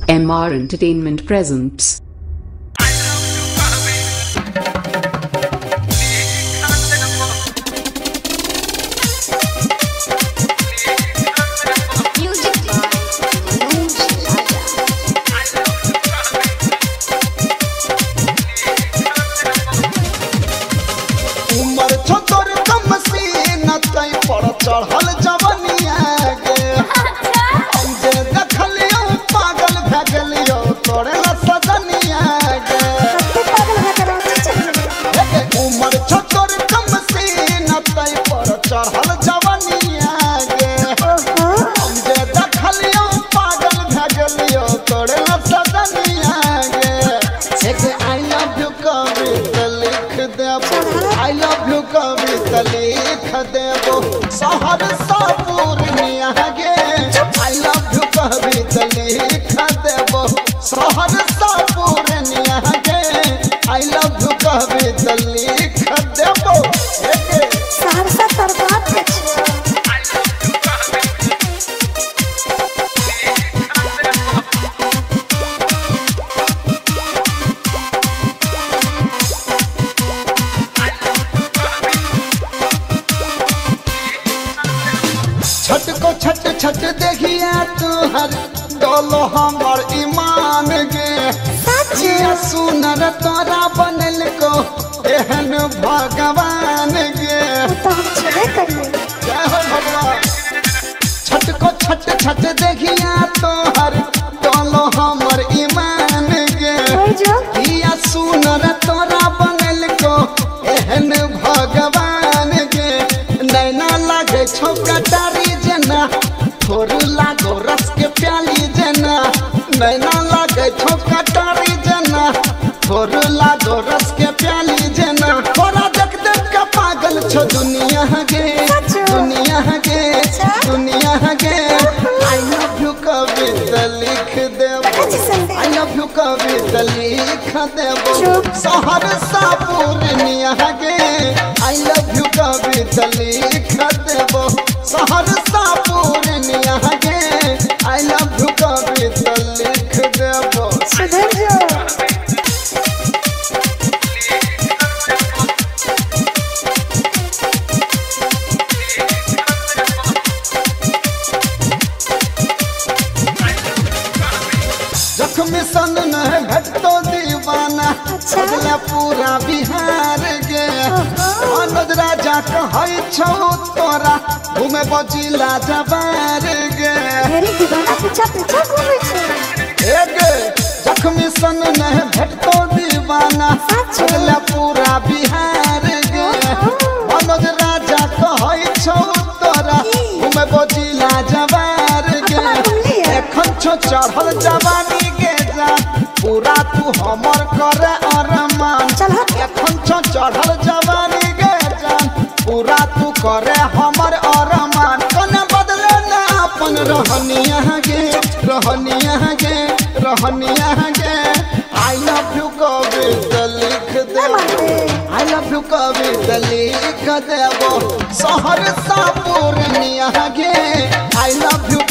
MR Entertainment presents. चढ़ल जवनिया गे हम जे देखलियो पागल भ गेलियो तोरे सजनिया गे उमर छोटोर कम सीन तई पर चढ़ल जवनिया गे हम जे देखलियो पागल भ गेलियो तोरे सजनिया गे एक आई लव यू कविता लिख देबो आई लव यू कविता लिख देबो सहर पूर्णिया गे आई लव यू कविता लिख देबो सहर पूर्णिया गे आई लव यू कविता लिख देबो सहरसा तरबात के छट को छट छट देखिया तुहर डोलो हमर ईमान गे सचिया सुनर तोरा बनल को एहन भगवान गे तो हम छे करिए जय हो भगवान छट को छट छट देखिया तुहर डोलो हमर ईमान गे सचिया सुनर तोरा बनल को एहन भगवान गे नैना लागे छौ कटारी थोर लागो रस के प्याली जना नैना लागे छौ कटारी जना थोर लागो रस के प्याली जना थोड़ा देख देख के पागल छो दुनिया गे दुनिया गे दुनिया गे आई लव यू कविता लिख देबो आई लव यू कविता लिख देबो सहर पूर्णिया गे आई लव यू कविता लिख देबो सहर पूर्णिया गे आई लव यू कविता लिख देबो सुधर जो जख्मी सन न घटतो दीवाना बदला पूरा बिहार गे अनुज राजा कहै छौ तोरा घूमे बजिला जबार गे मेरी दीवाना पीछा पीछा घूमे छे गे जख्मी सन न घटतो दीवाना बदला पूरा बिहार गे अनुज राजा कहै छौ तोरा घूमे बजिला जबार गे एखन छौ चढ़ल जवानी गे जा पूरा तू हमर करे अरमान एखन छौ चढ़ल जवानी गे जान पूरा तू करे हमर अरमान कने बदले ना अपन रहनिया गे रहनिया गे रहनिया गे आई लव यू कविता लिख देबो आई लव यू कविता लिख देबो सहर पूर्णिया गे आई लव यू